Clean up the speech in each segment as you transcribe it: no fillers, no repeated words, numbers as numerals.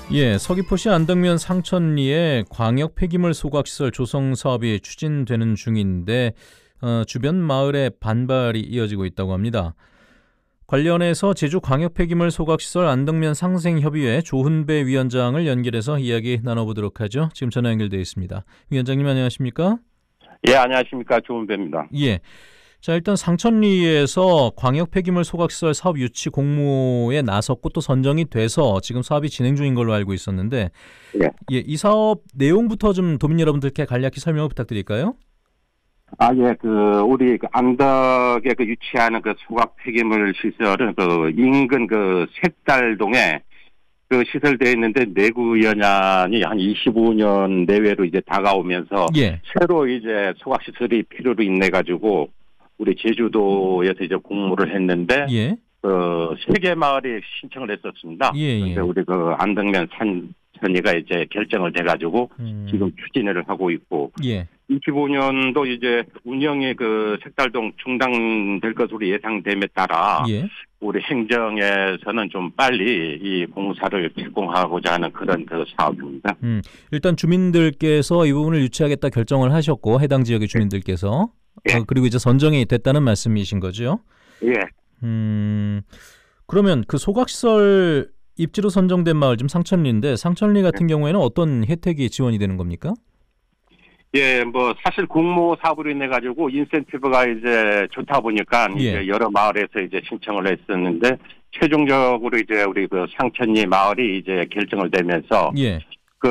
예, 서귀포시 안덕면 상천리에 광역 폐기물 소각시설 조성 사업이 추진되는 중인데 주변 마을에 반발이 이어지고 있다고 합니다. 관련해서 제주 광역 폐기물 소각시설 안덕면 상생협의회 조훈배 위원장을 연결해서 이야기 나눠보도록 하죠. 지금 전화 연결되어 있습니다. 위원장님 안녕하십니까? 예, 안녕하십니까. 조훈배입니다. 예. 자, 일단 상천리에서 광역 폐기물 소각시설 사업 유치 공모에 나섰고 또 선정이 돼서 지금 사업이 진행 중인 걸로 알고 있었는데, 예, 이 사업 내용부터 좀 도민 여러분들께 간략히 설명을 부탁드릴까요? 예, 우리 안덕에 유치하는 소각 폐기물 시설은 인근 색달동에 시설되어 있는데 내구 연한이 한 25년 내외로 이제 다가오면서 예. 새로 이제 소각 시설이 필요로 인해 가지고 우리 제주도에서 이제 공모를 했는데 예. 3개 마을이 신청을 했었습니다. 예. 그런데 우리 안덕면 산천리가 이제 결정을 돼가지고 지금 추진을 하고 있고. 예. 25년도 이제 운영이 색달동 중단될 것으로 예상됨에 따라 예. 우리 행정에서는 좀 빨리 이 공사를 착공하고자 하는 그런 사업입니다. 일단 주민들께서 이 부분을 유치하겠다 결정을 하셨고 해당 지역의 주민들께서 예. 그리고 이제 선정이 됐다는 말씀이신 거죠? 예. 그러면 소각시설 입지로 선정된 마을 지금 상천리인데 상천리 같은 경우에는 어떤 혜택이 지원이 되는 겁니까? 예, 사실 공모 사업으로 인해 가지고 인센티브가 이제 좋다 보니까 예. 이제 여러 마을에서 이제 신청을 했었는데 최종적으로 이제 우리 상천리 마을이 이제 결정을 되면서 예.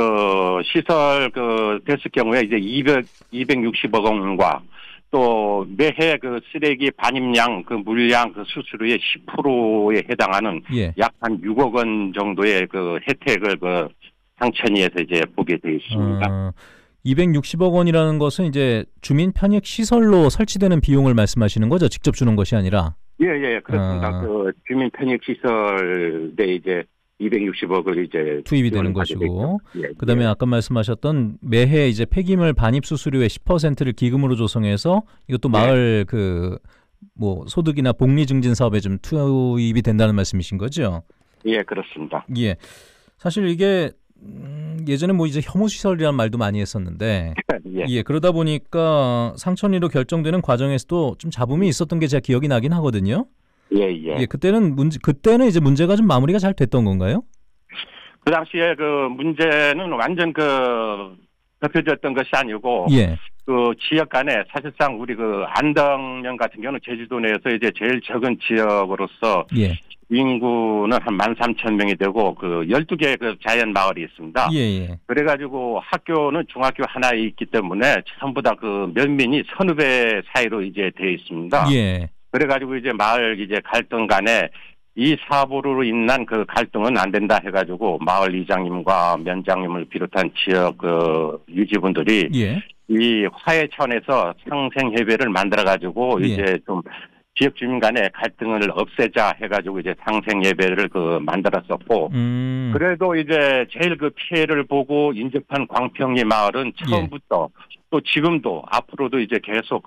시설 됐을 경우에 이제 260억 원과 또 매해 쓰레기 반입량 물량 수수료의 10%에 해당하는 예. 약 한 6억 원 정도의 혜택을 상천리에서 이제 보게 되어 있습니다. 260억 원이라는 것은 이제 주민 편익 시설로 설치되는 비용을 말씀하시는 거죠? 직접 주는 것이 아니라? 예, 그렇습니다. 주민 편익 시설에 이제 260억을 이제 투입이 되는 것이고, 예, 그다음에 예. 아까 말씀하셨던 매해 이제 폐기물 반입 수수료의 10%를 기금으로 조성해서 이것도 마을 소득이나 복리 증진 사업에 좀 투입이 된다는 말씀이신 거죠? 예, 그렇습니다. 예. 사실 이게 예전에 이제 혐오시설이라는 말도 많이 했었는데, 예, 그러다 보니까 상천리로 결정되는 과정에서도 좀 잡음이 있었던 게 제가 기억이 나긴 하거든요. 예. 그때는 이제 문제가 좀 마무리가 잘 됐던 건가요? 그 당시에 문제는 완전 덮여졌던 것이 아니고, 예. 지역 간에 사실상 우리 안덕면 같은 경우는 제주도 내에서 이제 제일 적은 지역으로서, 예. 인구는 한 13,000명이 되고 12개 자연 마을이 있습니다. 예. 그래가지고 학교는 중학교 하나에 있기 때문에 전부 다 면민이 선후배 사이로 이제 되어 있습니다. 예. 그래가지고 이제 마을 이제 갈등 간에 이 사고로 인한 갈등은 안 된다 해가지고 마을 이장님과 면장님을 비롯한 지역 유지분들이 예. 이 화해 차원에서 상생협의회를 만들어가지고 예. 이제 좀 지역 주민 간의 갈등을 없애자 해가지고 이제 상생예배를 만들었었고, 그래도 이제 제일 피해를 보고 인접한 광평리 마을은 처음부터 또 지금도 앞으로도 이제 계속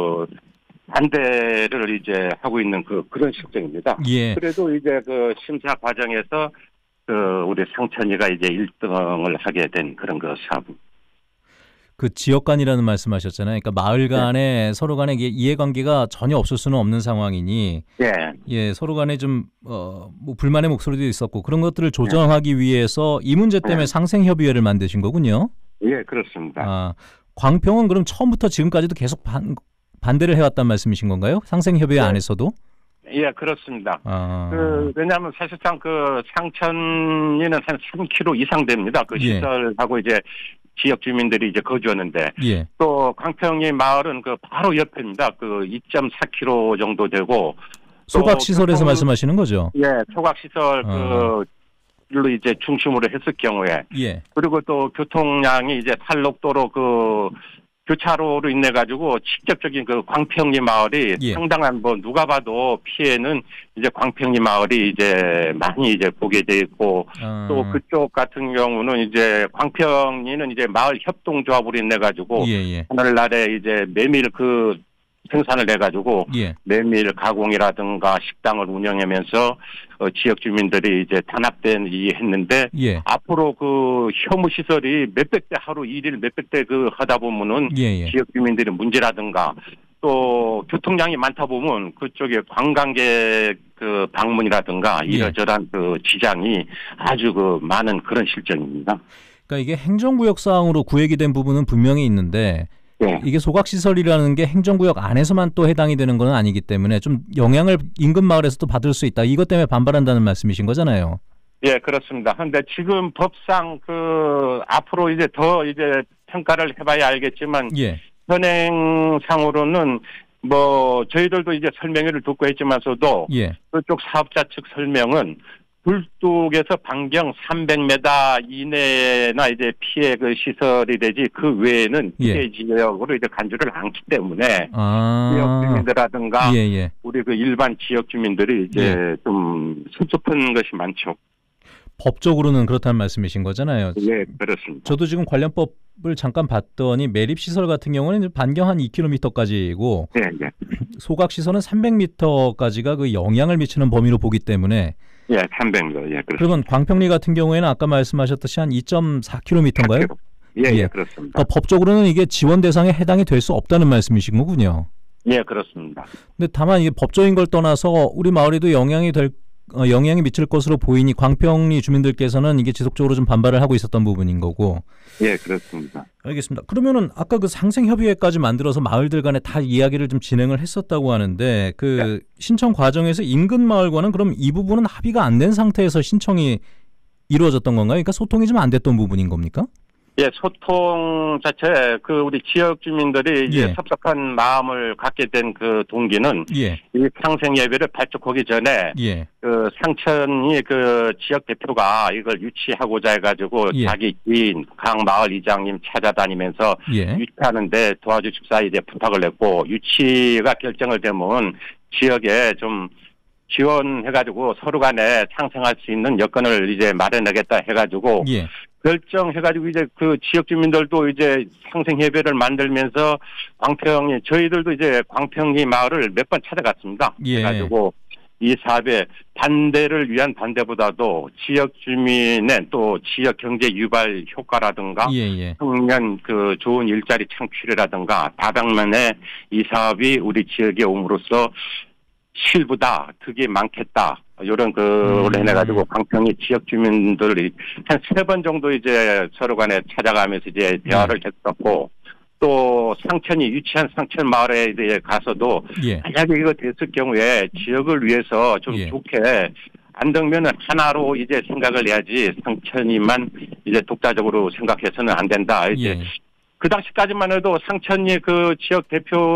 반대를 이제 하고 있는 그런 실정입니다. 예. 그래도 이제 심사 과정에서 우리 상천리가 이제 1등을 하게 된 그런 사업. 지역 간이라는 말씀하셨잖아요. 그러니까 마을 간에 서로 간에 이해관계가 전혀 없을 수는 없는 상황이니, 예, 서로 간에 좀 불만의 목소리도 있었고 그런 것들을 조정하기 위해서 이 문제 때문에 상생협의회를 만드신 거군요. 예, 그렇습니다. 광평은 그럼 처음부터 지금까지도 계속 반대를 해왔단 말씀이신 건가요? 상생협의회 안에서도? 예, 그렇습니다. 왜냐하면 사실상 상천리는 한 3km 이상 됩니다. 시설하고 이제 지역 주민들이 이제 거주하는데, 또 광평리 마을은 바로 옆입니다. 2.4km 정도 되고, 소각시설에서 말씀하시는 거죠? 예, 소각시설 로 이제 중심으로 했을 경우에, 그리고 또 교통량이 이제 탈록도로 교차로로 인해 가지고 직접적인 광평리 마을이 상당한 누가 봐도 피해는 이제 광평리 마을이 이제 많이 이제 보게 돼 있고, 또 그쪽 같은 경우는 이제 광평리는 이제 마을 협동조합으로 인해 가지고 하늘날에 이제 메밀 생산을 해가지고 예. 메밀 가공이라든가 식당을 운영하면서 지역 주민들이 이제 단합된 했는데 예. 앞으로 그 혐오 시설이 몇백 대 하루 일일 몇백 대 그 하다 보면은 예. 지역 주민들의 문제라든가 또 교통량이 많다 보면 그쪽에 관광객 그 방문이라든가 이러저러한 그 지장이 아주 그 많은 그런 실정입니다. 그러니까 이게 행정구역상으로 구획이 된 부분은 분명히 있는데 네. 이게 소각시설이라는 게 행정구역 안에서만 또 해당이 되는 건 아니기 때문에 좀 영향을 인근 마을에서도 받을 수 있다. 이것 때문에 반발한다는 말씀이신 거잖아요. 예, 그렇습니다. 그런데 지금 법상 그 앞으로 이제 더 이제 평가를 해봐야 알겠지만 예. 현행상으로는 뭐 저희들도 이제 설명회를 듣고 했지만서도 예. 그쪽 사업자 측 설명은 굴뚝에서 반경 300m 이내나 이제 피해 그 시설이 되지 그 외에는 피해 지역으로 이제 간주를 않기 때문에 지역 주민들이라든가 우리 그 일반 지역 주민들이 이제 좀 섭섭한 것이 많죠. 법적으로는 그렇다는 말씀이신 거잖아요. 네, 그렇습니다. 저도 지금 관련법을 잠깐 봤더니 매립시설 같은 경우는 반경 한 2km까지고 소각시설은 300m까지가 그 영향을 미치는 범위로 보기 때문에 300m. 예, 그렇습니다. 그러면 광평리 같은 경우에는 아까 말씀하셨듯이 한 2.4km인가요? 예, 그렇습니다. 그러니까 법적으로는 이게 지원 대상에 해당이 될 수 없다는 말씀이신 거군요. 예, 그렇습니다. 근데 다만 이게 법적인 걸 떠나서 우리 마을에도 영향이 미칠 것으로 보이니 광평리 주민들께서는 이게 지속적으로 좀 반발을 하고 있었던 부분인 거고. 예, 그렇습니다. 알겠습니다. 그러면은 아까 그 상생협의회까지 만들어서 마을들 간에 다 이야기를 좀 진행을 했었다고 하는데 그 신청 과정에서 인근 마을과는 그럼 이 부분은 합의가 안 된 상태에서 신청이 이루어졌던 건가요? 그러니까 소통이 좀 안 됐던 부분인 겁니까? 예, 소통 자체 그 우리 지역 주민들이 이제 섭섭한 마음을 갖게 된 그 동기는 이 상생 예배를 발족하기 전에 그 상천이 그 지역 대표가 이걸 유치하고자 해가지고 자기 지인 각 마을 이장님 찾아다니면서 유치하는데 도와주십사 이제 부탁을 했고 유치가 결정을 되면 지역에 좀 지원해가지고 서로 간에 상생할 수 있는 여건을 이제 마련하겠다 해가지고 결정해가지고 이제 그 지역 주민들도 이제 상생협의회를 만들면서 광평리 저희들도 이제 광평리 마을을 몇 번 찾아갔습니다. 해가지고 이 사업에 반대를 위한 반대보다도 지역 주민의 또 지역 경제 유발 효과라든가 청년 그 좋은 일자리 창출이라든가 다방면에 이 사업이 우리 지역에 옴으로써 실부다, 득이 많겠다. 이런 그걸 해내가지고 광평리 지역 주민들이 한 3번 정도 이제 서로 간에 찾아가면서 이제 대화를 했었고 또 상천이 유치한 상천 마을에 이제 가서도 만약에 이거 됐을 경우에 지역을 위해서 좀 좋게 안덕면은 하나로 이제 생각을 해야지 상천이만 이제 독자적으로 생각해서는 안 된다. 이제 그 당시까지만 해도 상천리 그 지역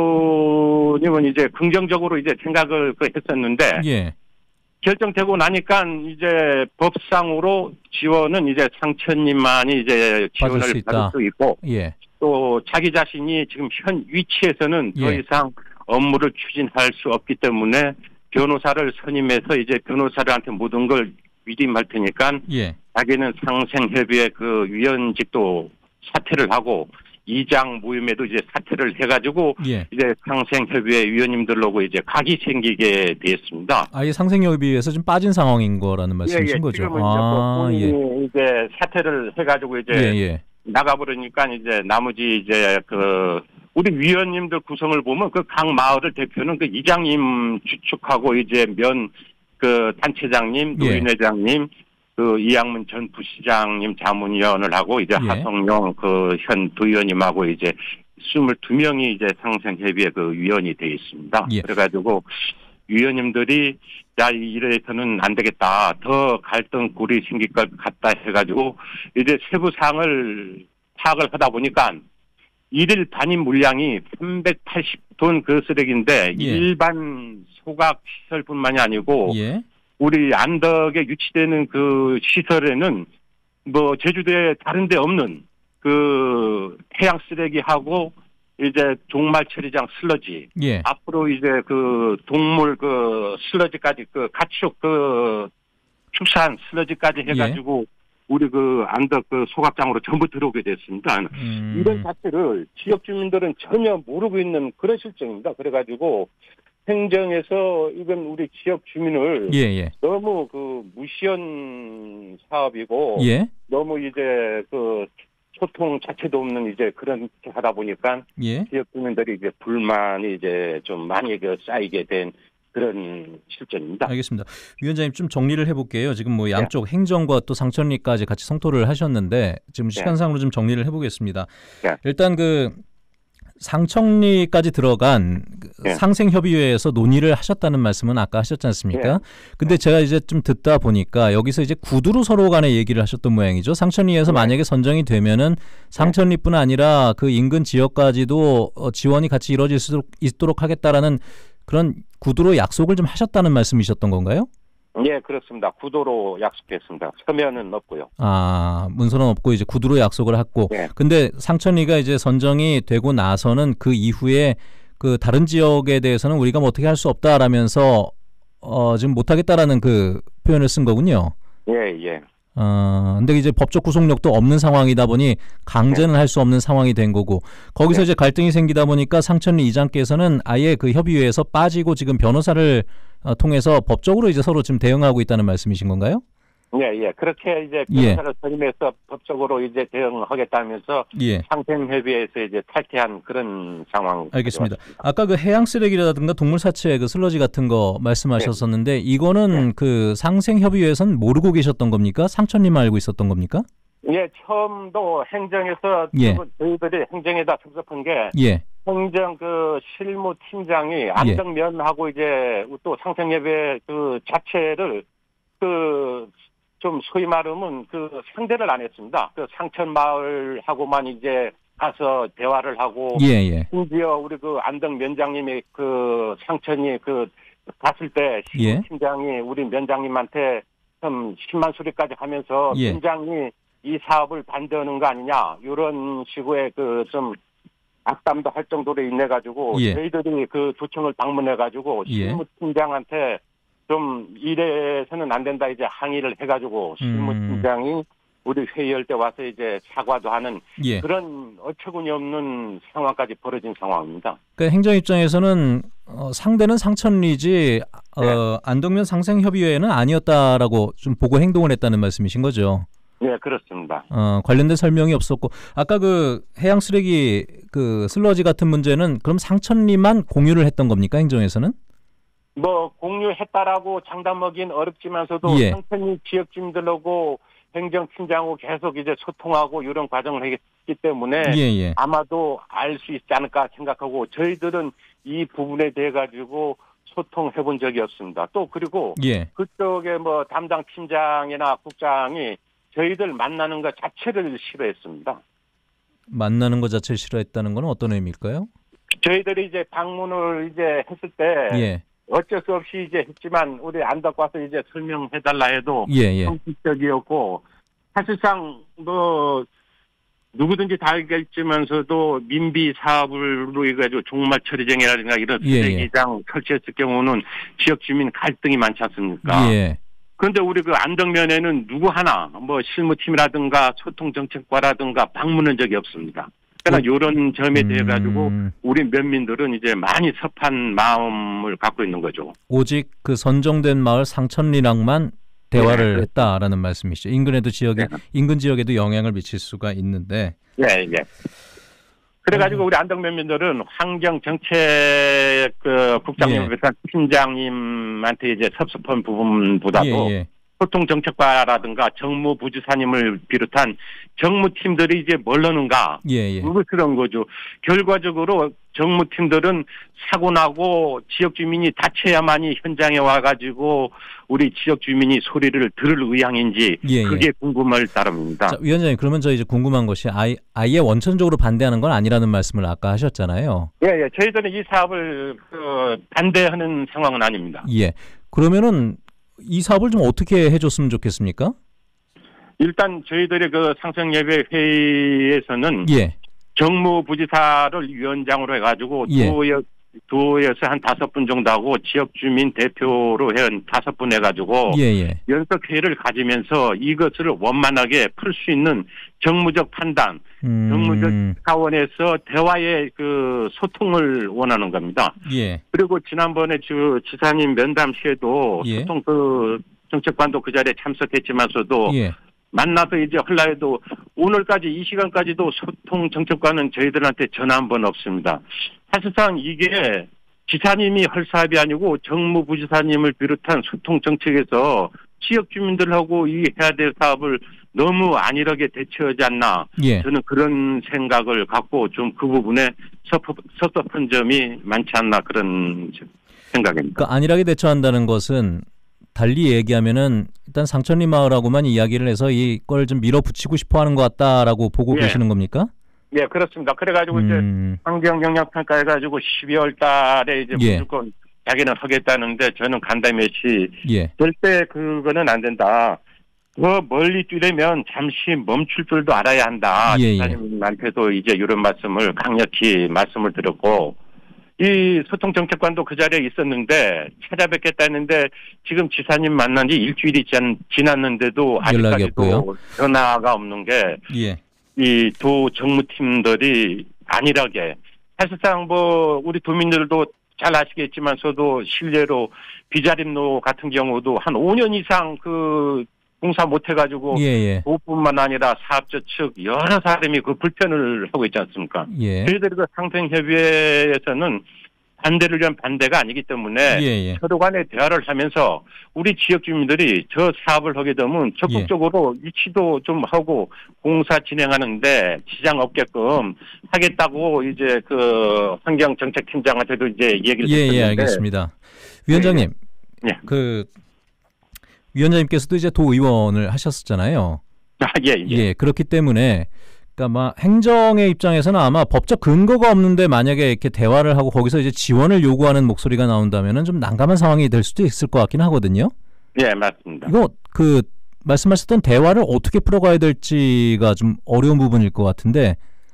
대표님은 이제 긍정적으로 이제 생각을 했었는데 결정되고 나니까 이제 법상으로 지원은 이제 상천리만이 이제 지원을 받을 수 있고 또 자기 자신이 지금 현 위치에서는 더 이상 업무를 추진할 수 없기 때문에 변호사를 선임해서 이제 변호사들한테 모든 걸 위임할 테니까 자기는 상생협의회 그 위원직도 사퇴를 하고 이장 모임에도 이제 사퇴를 해가지고 이제 상생협의회 위원님들하고 이제 각이 생기게 되었습니다. 아예 상생협의회에서 좀 빠진 상황인 거라는 말씀이신 거죠? 지금은 이제 사퇴를 해가지고 이제 나가버리니까 이제 나머지 이제 그 우리 위원님들 구성을 보면 그 각 마을을 대표는 그 이장님 주축하고 이제 그 단체장님, 노인회장님. 그 이양문 전 부시장님 자문위원을 하고 이제 하성룡 그 현 도의원님하고 이제 22명이 이제 상생협의회 그 위원이 되어 있습니다. 그래가지고 위원님들이 야 이래서는 안 되겠다. 더 갈등골이 생길 것 같다 해가지고 이제 세부 사항을 파악을 하다 보니까 일일 반입 물량이 380톤 그 쓰레기인데 일반 소각 시설뿐만이 아니고 우리 안덕에 유치되는 그 시설에는 뭐 제주도에 다른 데 없는 그 해양 쓰레기하고 이제 종말 처리장 슬러지 앞으로 이제 그 동물 그 슬러지까지 그 가축 그 축산 슬러지까지 해가지고 우리 그 안덕 그 소각장으로 전부 들어오게 됐습니다. 이런 자체를 지역 주민들은 전혀 모르고 있는 그런 실정입니다. 그래가지고 행정에서 이건 우리 지역 주민을 너무 그 무시한 사업이고 너무 이제 그 소통 자체도 없는 이제 그런 하다 보니까 지역 주민들이 이제 불만이 이제 좀 많이 쌓이게 된 그런 실정입니다. 알겠습니다. 위원장님 좀 정리를 해볼게요. 지금 뭐 양쪽 행정과 또 상천리까지 같이 성토를 하셨는데 지금 시간상으로 좀 정리를 해보겠습니다. 일단 그 상천리까지 들어간 상생협의회에서 논의를 하셨다는 말씀은 아까 하셨지 않습니까? 근데 제가 이제 좀 듣다 보니까 여기서 이제 구두로 서로 간에 얘기를 하셨던 모양이죠. 상천리에서 만약에 선정이 되면은 상천리뿐 아니라 그 인근 지역까지도 지원이 같이 이루어질 수 있도록 하겠다라는 그런 구두로 약속을 좀 하셨다는 말씀이셨던 건가요? 예, 그렇습니다. 구두로 약속했습니다. 서면은 없고요. 문서는 없고 이제 구두로 약속을 했고. 근데 상천리가 이제 선정이 되고 나서는 그 이후에 그 다른 지역에 대해서는 우리가 뭐 어떻게 할 수 없다라면서 지금 못 하겠다라는 그 표현을 쓴 거군요. 예. 근데 이제 법적 구속력도 없는 상황이다 보니 강제는 할 수 없는 상황이 된 거고 거기서 이제 갈등이 생기다 보니까 상천리 이장께서는 아예 그 협의회에서 빠지고 지금 변호사를 통해서 법적으로 이제 서로 지금 대응하고 있다는 말씀이신 건가요? 예. 그렇게 이제 변호사를 선임해서 법적으로 이제 대응하겠다면서 상생협의회에서 이제 탈퇴한 그런 상황. 알겠습니다. 아까 그 해양 쓰레기라든가 동물 사체 그 슬러지 같은 거 말씀하셨었는데 이거는 그 상생협의회에서는 모르고 계셨던 겁니까? 상천리만 알고 있었던 겁니까? 예, 처음도 행정에서 저희들이 행정에다 접속한 게 행정 그 실무팀장이 안덕면하고 이제 또 상생협의회 그 자체를 좀 소위 말하면 그 상대를 안 했습니다. 그 상천마을하고만 이제 가서 대화를 하고 심지어 우리 그 안덕 면장님이 그 상천이 그 갔을 때 팀장이 우리 면장님한테 좀 10만 소리까지 하면서 면장이 이 사업을 반대하는 거 아니냐 이런 식의 그 좀 악담도 할 정도로 인해가지고 저희들이 그 도청을 방문해가지고 실무팀장한테 좀 이래서는 안 된다 이제 항의를 해가지고 실무팀장이 우리 회의할 때 와서 이제 사과도 하는 그런 어처구니 없는 상황까지 벌어진 상황입니다. 그러니까 행정 입장에서는 상대는 상천리지 안덕면 상생협의회는 아니었다라고 좀 보고 행동을 했다는 말씀이신 거죠? 네, 그렇습니다. 관련된 설명이 없었고 아까 그 해양 쓰레기 그 슬러지 같은 문제는 그럼 상천리만 공유를 했던 겁니까 행정에서는? 뭐 공유했다라고 장담하기는 어렵지만서도 상천리 지역 주민들하고 행정팀장하고 계속 이제 소통하고 이런 과정을 했기 때문에 아마도 알 수 있지 않을까 생각하고 저희들은 이 부분에 대해 가지고 소통해 본 적이 없습니다. 또 그리고 그쪽에 뭐 담당 팀장이나 국장이 저희들 만나는 것 자체를 싫어했습니다. 만나는 것 자체를 싫어했다는 건 어떤 의미일까요? 저희들이 이제 방문을 이제 했을 때 어쩔 수 없이 이제 했지만 우리 안덕 와서 이제 설명해달라 해도 형식적이었고 사실상 뭐 누구든지 다 알겠지만서도 민비 사업으로 해가지고 종말 처리쟁이라든가 이런 쓰레기장 설치했을 경우는 지역 주민 갈등이 많지 않습니까? 그런데 우리 그 안덕면에는 누구 하나 뭐 실무팀이라든가 소통정책과라든가 방문한 적이 없습니다. 그러니까 이런 점에 대해 가지고 우리 면민들은 이제 많이 섭한 마음을 갖고 있는 거죠. 오직 그 선정된 마을 상천리랑만 대화를 했다라는 말씀이시죠. 인근에도 인근 지역에도 영향을 미칠 수가 있는데. 그래가지고 우리 안덕 면민들은 환경정책 그 국장님, 팀장님한테 이제 섭섭한 부분보다도 소통정책과라든가 정무부지사님을 비롯한 정무팀들이 이제 뭘러는가 그런 거죠. 결과적으로 정무팀들은 사고 나고 지역 주민이 다쳐야만이 현장에 와가지고 우리 지역 주민이 소리를 들을 의향인지 그게 궁금할 따름입니다. 자, 위원장님 그러면 저 이제 궁금한 것이 아예 원천적으로 반대하는 건 아니라는 말씀을 아까 하셨잖아요. 저희들은 이 사업을 반대하는 상황은 아닙니다. 그러면은 이 사업을 좀 어떻게 해줬으면 좋겠습니까? 일단 저희들의 그 상생협의회 회의에서는 정무부지사를 위원장으로 해가지고 도에서 한 5분 정도 하고 지역 주민 대표로 한 5분 해가지고 연석 회의를 가지면서 이것을 원만하게 풀 수 있는 정무적 판단, 정무적 차원에서 대화의 그 소통을 원하는 겁니다. 그리고 지난번에 지사님 면담 시에도 소통 그 정책관도 그 자리에 참석했지만서도 만나서 이제 흘라해도 오늘까지 이 시간까지도 소통 정책관은 저희들한테 전화 한 번 없습니다. 사실상 이게 지사님이 할 사업이 아니고 정무부지사님을 비롯한 소통 정책에서 지역 주민들하고 이 해야 될 사업을 너무 안일하게 대처하지 않나. 저는 그런 생각을 갖고 좀 그 부분에 섭섭한 점이 많지 않나 그런 생각입니다. 그러니까 안일하게 대처한다는 것은 달리 얘기하면은 일단 상천리 마을하고만 이야기를 해서 이걸 좀 밀어붙이고 싶어하는 것 같다라고 보고 계시는 겁니까? 예, 그렇습니다. 그래가지고 이제 환경 영향 평가 해가지고 12월 달에 이제 무조건 자기는 하겠다는데 저는 간담회시 절대 그거는 안 된다. 더 멀리 뛰려면 잠시 멈출 줄도 알아야 한다. 지사님한테도 이제 이런 말씀을 강력히 말씀을 드렸고. 이 소통정책관도 그 자리에 있었는데 찾아뵙겠다 했는데 지금 지사님 만난 지 일주일이 지났는데도 아직까지도 전화가 없는 게 이 도 정무팀들이 안일하게 사실상 뭐 우리 도민들도 잘 아시겠지만서도 실례로 비자림로 같은 경우도 한 5년 이상 그 공사 못해가지고 도뿐만 아니라 사업자 측 여러 사람이 그 불편을 하고 있지 않습니까? 저희들이 그 상생협의회에서는 반대를 위한 반대가 아니기 때문에 서로 간에 대화를 하면서 우리 지역 주민들이 저 사업을 하게 되면 적극적으로 유치도 좀 하고 공사 진행하는데 지장 없게끔 하겠다고 이제 그 환경정책팀장한테도 이제 얘기를 했는데 알겠습니다. 위원장님, 그 위원장님께서도 이제 도의원을 하셨었잖아요. 그렇기 때문에 그러니까 막 행정의 입장에서는 아마 법적 근거가 없는데 만약에 이렇게 대화를 하고 거기서 이제 지원을 요구하는 목소리가 나온다면은 좀 난감한 상황이 될 수도 있을 것 같긴 하거든요. 맞습니다. 이거 그 말씀하셨던 대화를 어떻게 풀어가야 될지가 좀 어려운 부분일 것 같은데.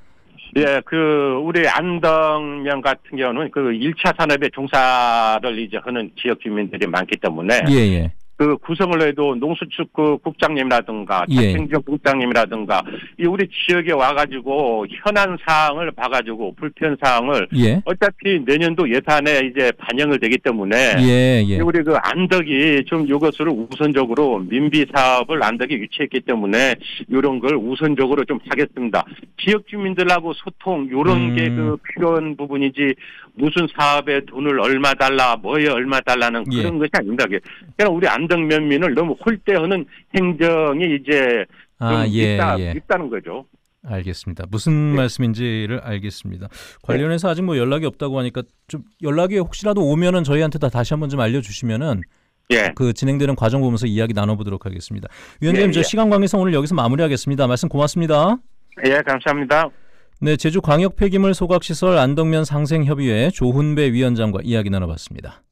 그 우리 안덕면 같은 경우는 그 1차 산업에 종사를 이제 하는 지역 주민들이 많기 때문에 그 구성을 해도 농수축 그 국장님이라든가 자생정 국장님이라든가 이 우리 지역에 와가지고 현안 사항을 봐가지고 불편 사항을 어차피 내년도 예산에 이제 반영을 되기 때문에 우리 그 안덕이 좀 이것을 우선적으로 민비 사업을 안덕이 유치했기 때문에 이런 걸 우선적으로 좀 하겠습니다. 지역 주민들하고 소통 이런 게 그 필요한 부분이지 무슨 사업에 돈을 얼마 달라 뭐에 얼마 달라는 그런 것이 아닙니다. 그냥 우리 안덕 면민을 너무 홀대하는 행정이 이제 있다는 거죠. 알겠습니다. 무슨 말씀인지를 알겠습니다. 관련해서 아직 뭐 연락이 없다고 하니까 좀 연락이 혹시라도 오면은 저희한테 다시 한번 좀 알려주시면은 그 진행되는 과정 보면서 이야기 나눠보도록 하겠습니다. 위원장님, 저 시간 관계상 오늘 여기서 마무리하겠습니다. 말씀 고맙습니다. 감사합니다. 네, 제주 광역 폐기물 소각시설 안덕면 상생협의회 조훈배 위원장과 이야기 나눠봤습니다.